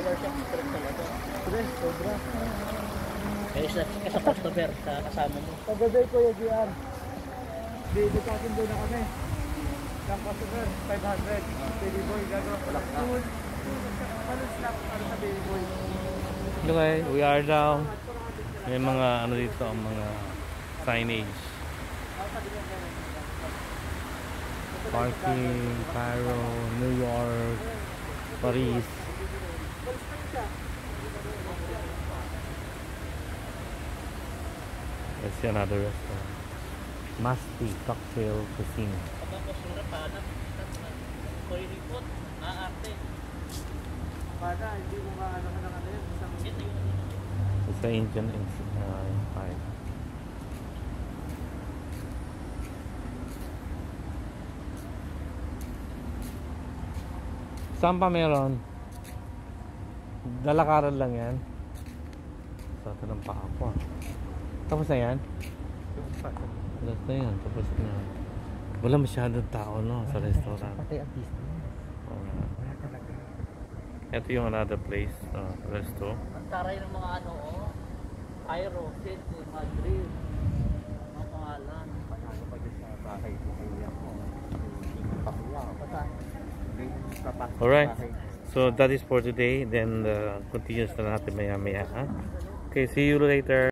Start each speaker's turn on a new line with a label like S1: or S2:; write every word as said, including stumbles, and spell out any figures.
S1: flower shop, stress talaga.
S2: Stress, sobra.
S1: Kaya isa ka sa customer, sa kasama mo.
S2: Paggabi ko yung G R. Di sa akin doon na kami. Ang customer, five hundred. Baby boy, gano'n. Walang na. Paano snap? Paano sa baby boy?
S3: Okay, we are down. May mga ano dito, ang mga signage. Parking, Cairo, New York, Paris. Let's see another restaurant. Masti Cocktail Cuisine.
S2: Bata, hindi mo maano ka ng ano yun.
S3: It's an Indian uh, Empire. Saan pa meron? Lalakaran lang yan. Sa ito ng paa ko. Tapos na yan? Tapos na yan. Tapos na. Wala masyadong tao no sa restaurant.
S2: Patay ang pista.
S3: Uh, ito yung another place. Uh, resto.
S1: Ang taray ng mga ano, oh. Cairo, City, Madrid. Mga pangalan.
S2: Paano pa dyan sa bahay ko kaya ko.
S3: Alright. So that is for today. Then uh, continues na natin maya maya. Huh? Okay, see you later.